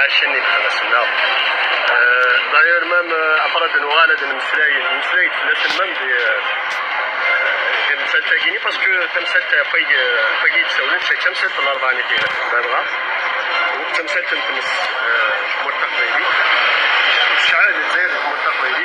عشان نتخلصنا داير مام أفراد وغالد المسلايد فلاس المام تمثال تاكيني باسكو تمثال فاي تساولن تمثال الأربعة نتيجة بابغا تمثال تمتمس مرتق ليلي شعال الجزائر مرتق ليلي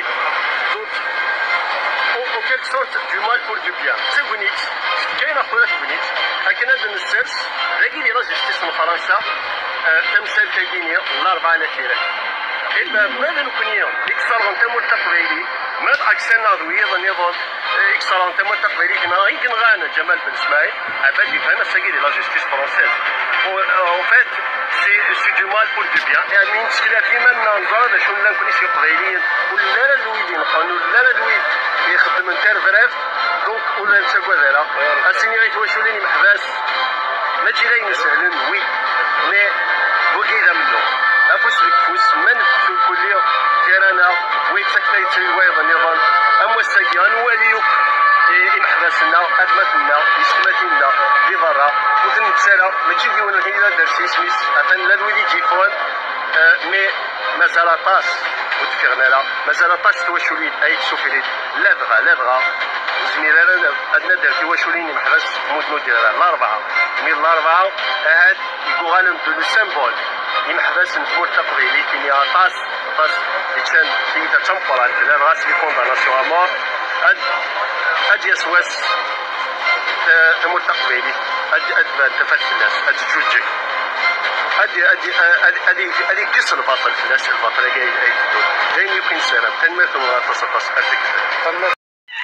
au quelque sorte du mal pour du bien. C'est bonit. كاين اخويا bonit. لكن هذا النساس لاقي لي راجل جستيس من فرنسا تمثال تاكيني الأربعة نتيجة. إلا ماذا نكونيا إكسر أنت مرتق ليلي ماذا أكسنا ضويضا نظام إكسر أنت مرتق ليلي كنا يمكن غانا جمال بن إسماعيل عبادي فانا ساقيلي لا جستيس فرونسيز. En fait, c'est du mal pour du bien. يعني المشكلة فيما ننظر شو لا نكونيش قبيليين ولا الويدين قانون لا الويد يخدم انتر فريف دونك ولا نساكو هذا السيني غيتواشوليني محباس ما تجي لا ينسهلن وي مي وكيدا منه افوس لك فوس من في الكليه كيرانا ويك سكتيت ويض النظام اما الساقي غنواليو محباسنا ادمتنا يستماتنا بضرا وتنتسالى ما تجي ولا كاين درسي سميس عفان لا الويدي تيفون مي مازال طاس وتفيغنا لا مازال طاس تواشولين اي تشوفي لا زميلة أدنى درتي واشوليني محبس مدنو ديالها الأربعة من الأربعة هاد يقول غالم دو لو سيمبول يمحبس نتمر تقبيلي كيني طاس يتسان سيدة تمقران كلا غاس لي كونداناسيون أمور هاد يسواس تمر تقبيلي هاد تفات الناس هاد تجوجك هادي كسر الباطل في الناس الباطل جاي تدور جاي يمكن سنة تنمية مغاطسة أتك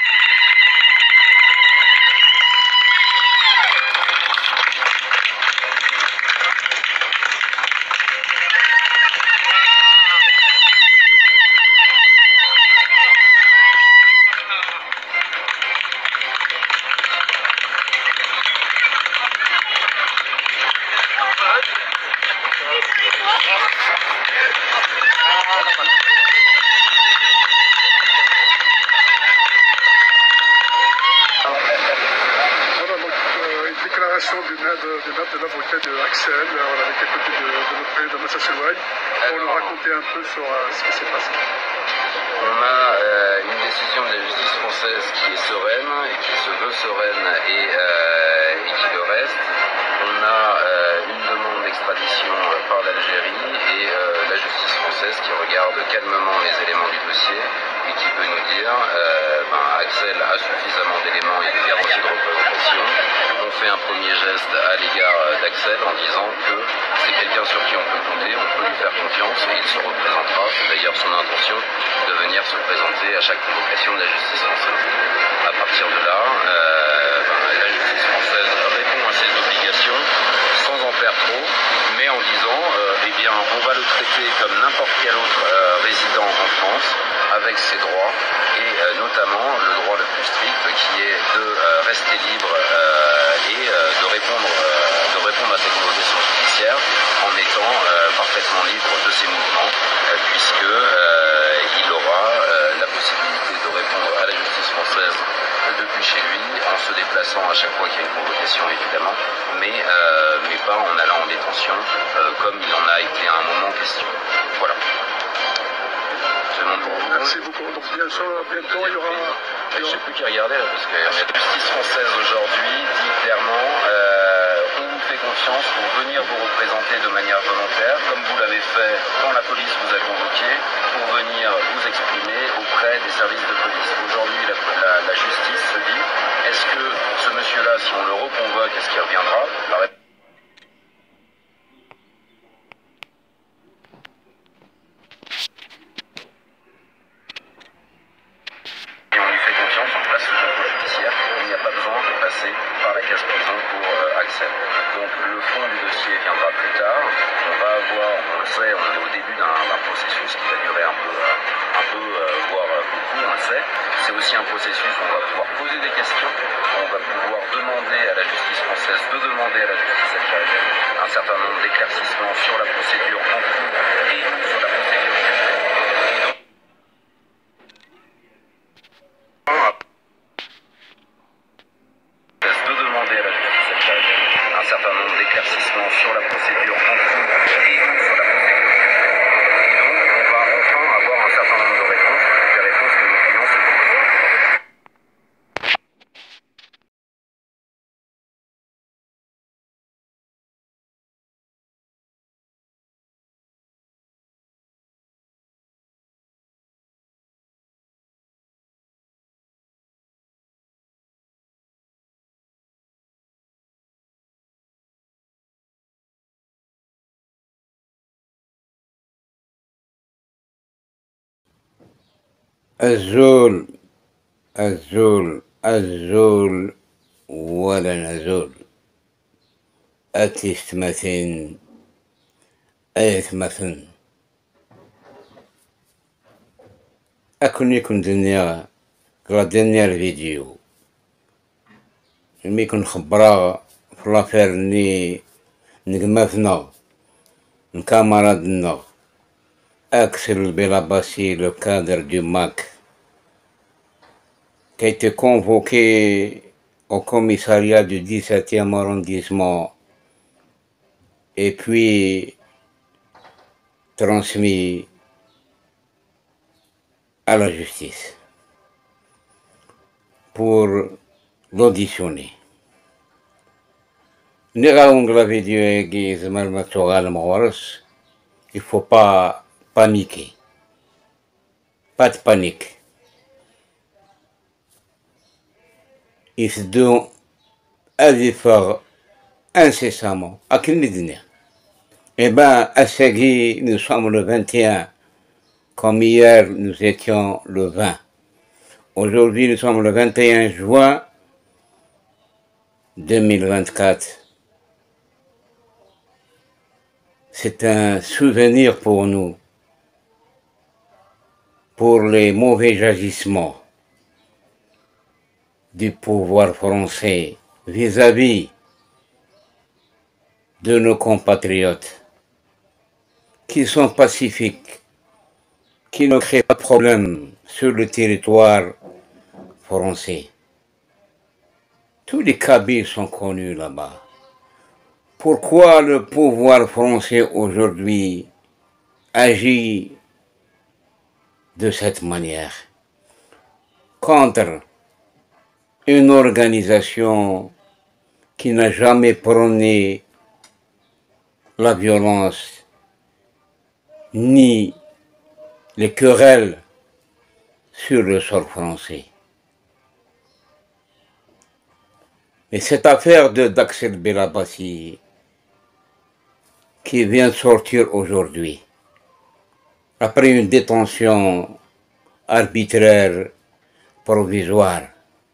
de l'avocat de Axel, avec à côté de notre collègue de Massa-Selouaille, pour nous raconter un peu sur ce qui s'est passé. On a une décision de la justice française qui est sereine et qui se veut sereine et qui le reste. On a une demande d'extradition par l'Algérie et la justice française qui regarde calmement les éléments du dossier et qui peut nous dire Axel a suffisamment d'éléments et de garanties de représentation. On fait un premier geste à l'égard d'Axel en disant que c'est quelqu'un sur qui on peut compter, on peut lui faire confiance et il se représentera. C'est d'ailleurs son intention de venir se présenter à chaque convocation de la justice française. À partir de là, la justice française répond à ses obligations sans en faire trop, mais en disant eh bien on va le traiter comme n'importe quel autre résident en France avec ses droits et notamment le droit le plus strict qui est de rester libre et de répondre à ses convocations judiciaires en étant parfaitement libre de ses mouvements puisque il aura la possibilité de répondre à la justice française depuis chez lui en se déplaçant à chaque fois qu'il y a une convocation évidemment mais pas en allant en détention comme il en a été à un moment question. Voilà. Merci beaucoup. Donc bientôt il y aura... Je ne sais plus qui regarder là, parce que la justice française aujourd'hui dit clairement on vous fait confiance pour venir vous représenter de manière volontaire, comme vous l'avez fait quand la police vous a convoqué, pour venir vous exprimer auprès des services de police. Aujourd'hui, la justice se dit est-ce que ce monsieur-là, si on le reconvoque, est-ce qu'il reviendra? La réponse par la case prison pour Axel. Donc le fond du dossier viendra plus tard. On va avoir, on le sait, on est au début d'un processus qui va durer un peu voire beaucoup, on le sait. C'est aussi un processus où on va pouvoir poser des questions. On va pouvoir demander à la justice française de demander à la justice algérienne un certain nombre d'éclaircissements sur la procédure en cours et sur la procédure sur la procédure en cours et sur la procédure الزول الزول ولا نزول أتيستمثن أيتمثن أكون يكون دنيا الفيديو مي كون خبرا في لافير ني نقمافنا نكامارادنا Axel Belabassi, le cadre du MAC, qui a été convoqué au commissariat du 17e arrondissement et puis transmis à la justice pour l'auditionner. Il ne faut pas paniquer. Pas de panique. Il se donne un effort incessamment. À qui nous dit? Eh bien, à Segui, nous sommes le 21. Comme hier, nous étions le 20. Aujourd'hui, nous sommes le 21 juin 2024. C'est un souvenir pour nous, pour les mauvais agissements du pouvoir français vis-à-vis de nos compatriotes qui sont pacifiques, qui ne créent pas de problème sur le territoire français. Tous les Kabyles sont connus là-bas. Pourquoi le pouvoir français aujourd'hui agit de cette manière contre une organisation qui n'a jamais prôné la violence ni les querelles sur le sol français? Mais cette affaire d'Axel Belabassi qui vient de sortir aujourd'hui, après une détention arbitraire provisoire,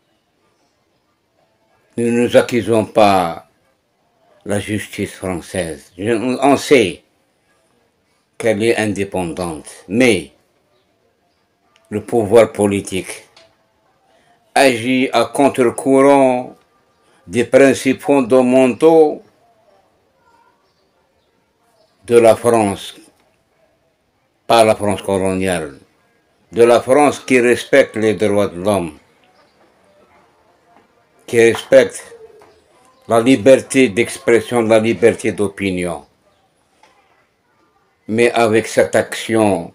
nous ne nous accusons pas la justice française. On sait qu'elle est indépendante, mais le pouvoir politique agit à contre-courant des principes fondamentaux de la France, pas la France coloniale, de la France qui respecte les droits de l'homme, qui respecte la liberté d'expression, la liberté d'opinion. Mais avec cette action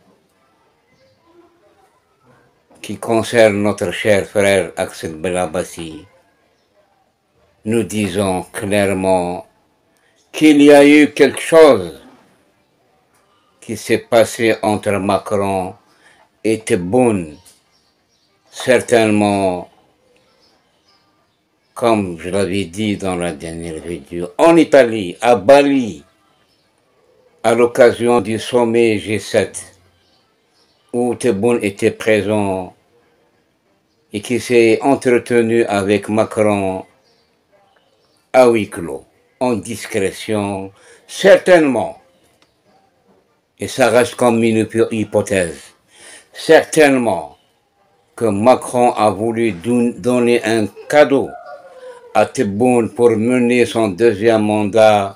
qui concerne notre cher frère Axel Belabassi, nous disons clairement qu'il y a eu quelque chose qui s'est passé entre Macron et Tebboune. Certainement, comme je l'avais dit dans la dernière vidéo, en Italie, à Bali, à l'occasion du sommet G7, où Tebboune était présent et qui s'est entretenu avec Macron à huis clos, en discrétion, certainement, et ça reste comme une hypothèse, certainement que Macron a voulu donner un cadeau à Tebboune pour mener son deuxième mandat.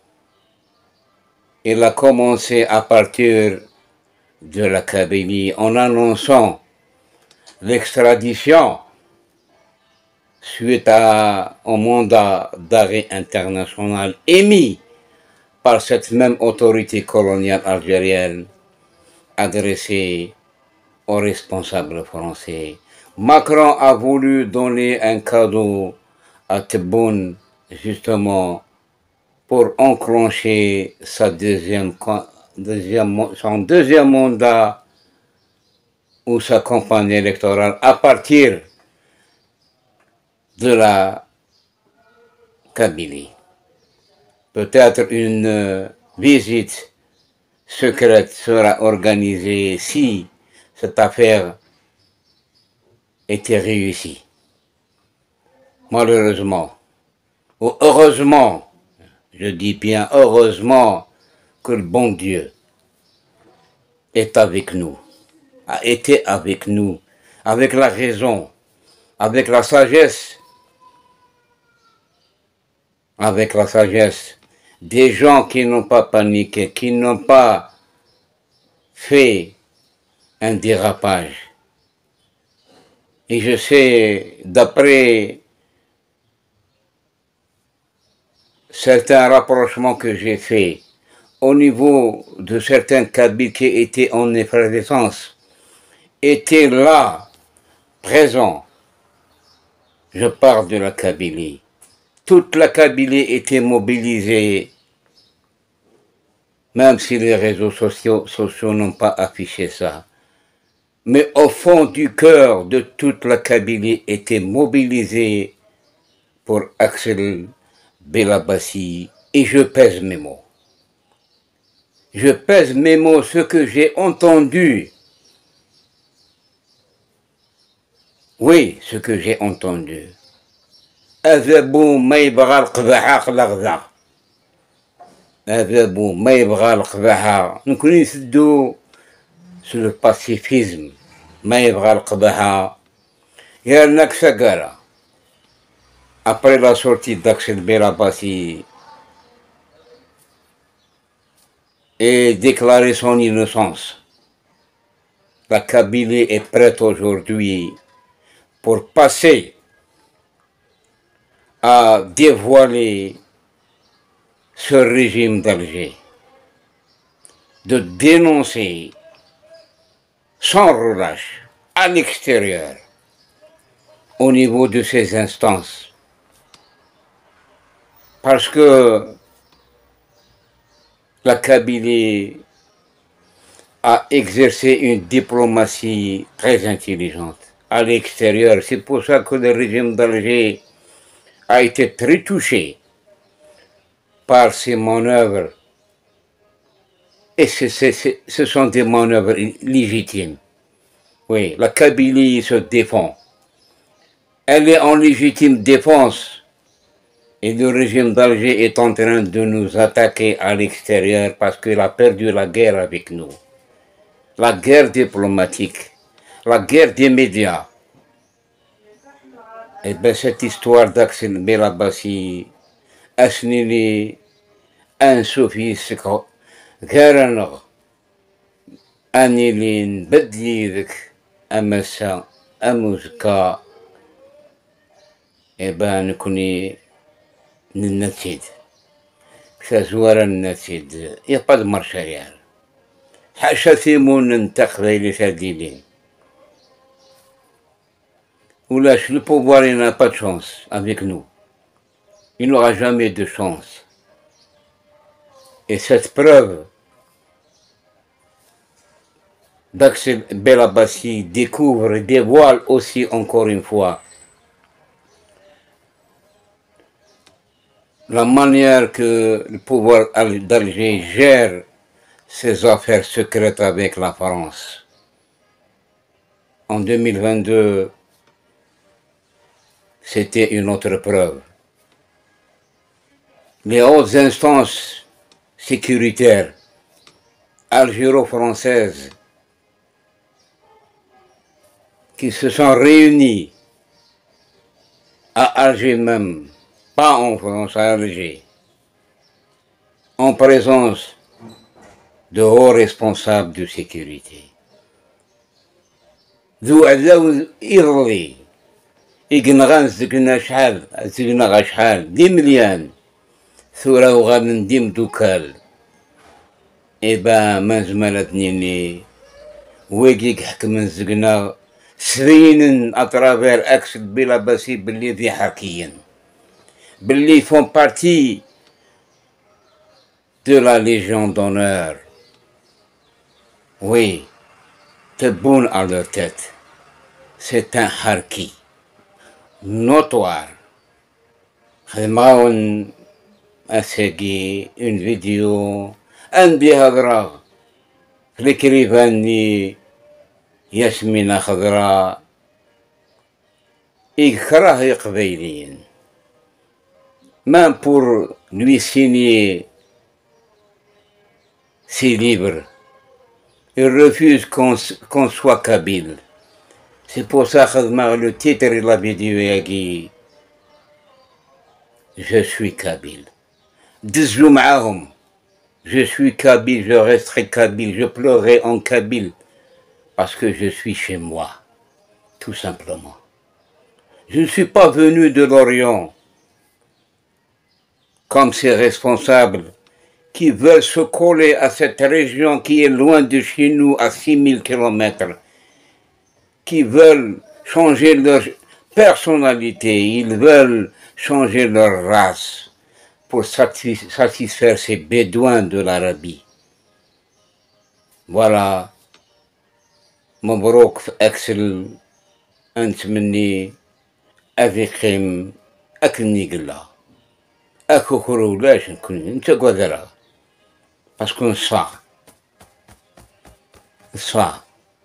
Il a commencé à partir de la Kabylie en annonçant l'extradition suite au mandat d'arrêt international émis par cette même autorité coloniale algérienne adressée aux responsables français. Macron a voulu donner un cadeau à Tebboune justement pour enclencher son deuxième mandat ou sa campagne électorale à partir de la Kabylie. Peut-être une visite secrète sera organisée si cette affaire était réussi. Malheureusement, ou heureusement, je dis bien heureusement que le bon Dieu est avec nous, a été avec nous, avec la raison, avec la sagesse, des gens qui n'ont pas paniqué, qui n'ont pas fait un dérapage. Et je sais, d'après certains rapprochements que j'ai faits, au niveau de certains Kabyles qui étaient en effervescence, étaient là, présents. Je parle de la Kabylie. Toute la Kabylie était mobilisée, même si les réseaux sociaux n'ont pas affiché ça. Mais au fond du cœur de toute la Kabylie était mobilisée pour Axel Belabassi. Et je pèse mes mots. Je pèse mes mots, ce que j'ai entendu. Oui, ce que j'ai entendu. أذبوا ما يبغى القبحة خلقها. أذبوا ما يبغى القبحة. نكون يسدوا sur le pacifisme. ما يبغى القبحة. يا نكسكرة. Après la sortie d'Axel Belabassi et déclarer son innocence, la Kabylie est prête aujourd'hui pour passer à dévoiler ce régime d'Alger, de dénoncer sans relâche à l'extérieur, au niveau de ces instances. Parce que la Kabylie a exercé une diplomatie très intelligente à l'extérieur. C'est pour ça que le régime d'Alger a été très touché par ces manœuvres. Et ce sont des manœuvres légitimes. Oui, la Kabylie se défend. Elle est en légitime défense. Et le régime d'Alger est en train de nous attaquer à l'extérieur parce qu'il a perdu la guerre avec nous. La guerre diplomatique, la guerre des médias. Et bien cette histoire d'Axel Belabassi, Asnili, un soufiste, غيرنا أنيلين بديدك أمسا أموزكا إبان كوني ننتيد كسازوارا ننتيد يقاد مرشريال حاشا ثيمون ننتقضي لثاديلين ولاش le pouvoir il n'a pas de chance avec nous. Il n'aura jamais de chance. Et cette preuve d'Axel Belabassi découvre et dévoile aussi encore une fois la manière que le pouvoir d'Alger gère ses affaires secrètes avec la France. En 2022, c'était une autre preuve. Les hautes instances sécuritaires algéro-françaises qui se sont réunies à Alger même, pas en France, à Alger, en présence de hauts responsables de sécurité. ذو عداو إيرلي إجنغان زقنا شحال زقنا غا شحال 10 مليون ثورة وغادن ديم دوكال إبا ما زمالتني ويجيك حكم زقنا سرين أطرافير أكس بلاباسي باللي في حكيا باللي font partie de la Légion d'honneur. Oui, Tebboune à leur tête. C'est un harki notoire. خدماون أساقي une vidéo عندي هضرة l'écrivain ياسمين خضراء يكره القبيليين. Même pour lui signer ses livres, il refuse qu'on soit kabyle. C'est pour ça que le titre il avait dit je suis kabyle. دزوا معاهم je suis kabyle, je resterai kabyle, je pleurerai en kabyle parce que je suis chez moi, tout simplement. Je ne suis pas venu de l'Orient comme ces responsables qui veulent se coller à cette région qui est loin de chez nous à 6000 kilomètres, qui veulent changer leur personnalité, ils veulent changer leur race pour satisfaire ces bédouins de l'Arabie. Voilà. مبروك أكسل أنت مني أذيقيم أكني قلا أكو خرولاش نكون أنت قدرة باسكو نصفى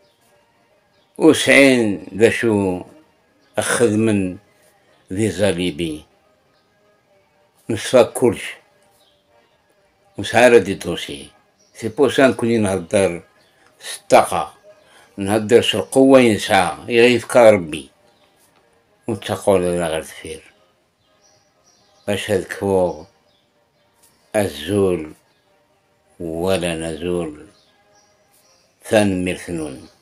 وسعين ذا شو أخذ من ذي زاليبي نصفى كلش وسعارة دي دوسي سي بوسان كوني نهدر ستاقة نهدر القوة ينسى يغيث ربي وتقول لنا غير تفير باش هاد كفوغ الزول ولا نزول ثان مرثنون